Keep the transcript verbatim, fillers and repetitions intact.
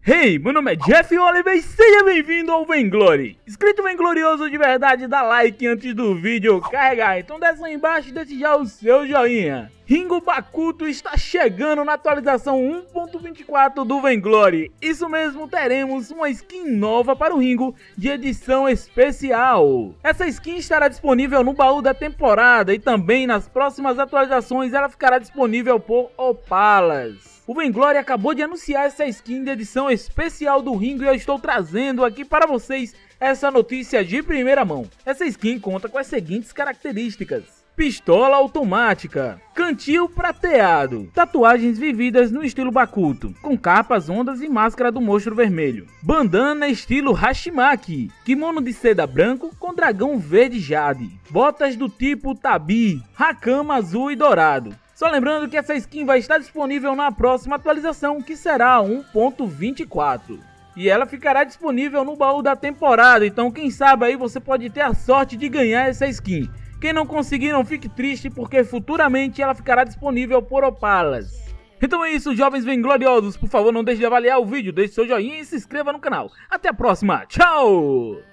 Hey, meu nome é Jeff Oliver e seja bem-vindo ao Vainglory. Inscrito Vainglorioso de verdade, dá like antes do vídeo carregar, então desce aí embaixo e deixe já o seu joinha. Ringo Bakuto está chegando na atualização um ponto vinte e quatro do Vainglory. Isso mesmo, teremos uma skin nova para o Ringo de edição especial. Essa skin estará disponível no baú da temporada e também nas próximas atualizações ela ficará disponível por Opalas. O Vainglory acabou de anunciar essa skin de edição especial do Ringo e eu estou trazendo aqui para vocês essa notícia de primeira mão. Essa skin conta com as seguintes características: pistola automática, cantil prateado, tatuagens vividas no estilo Bakuto, com capas, ondas e máscara do monstro vermelho, bandana estilo Hashimaki, kimono de seda branco com dragão verde jade, botas do tipo tabi, hakama azul e dourado. Só lembrando que essa skin vai estar disponível na próxima atualização, que será um ponto vinte e quatro. E ela ficará disponível no baú da temporada, então quem sabe aí você pode ter a sorte de ganhar essa skin. Quem não conseguir, não fique triste, porque futuramente ela ficará disponível por Opalas. Então é isso, jovens vaingloriosos, por favor não deixe de avaliar o vídeo, deixe seu joinha e se inscreva no canal. Até a próxima, tchau!